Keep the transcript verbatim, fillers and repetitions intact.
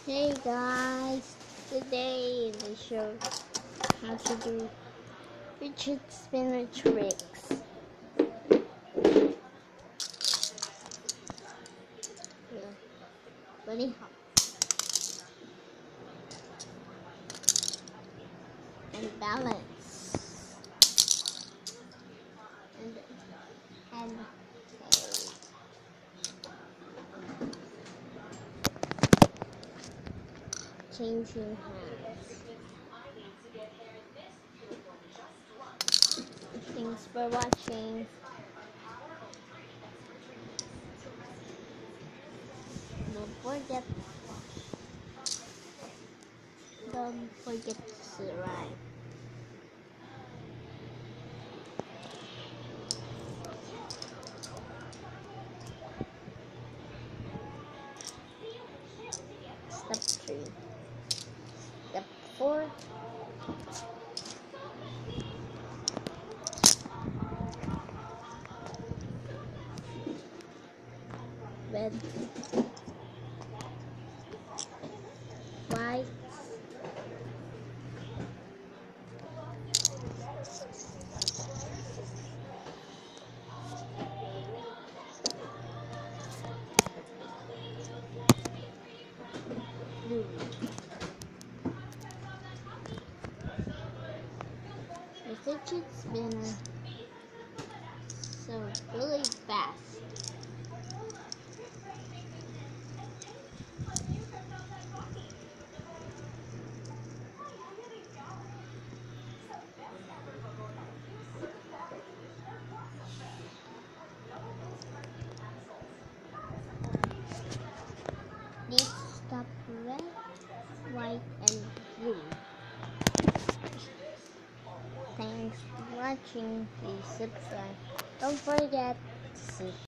Hey guys, today they show how to do fidget spinner tricks. Yeah, very hot. And balance. And and okay. Changing hands. Thanks for watching. Don't forget don't forget to subscribe. Step three. Step four. Red, white, blue. The fidget spinner so really fast. Next stop red, white, and blue. Thanks for watching. Please subscribe. Don't forget to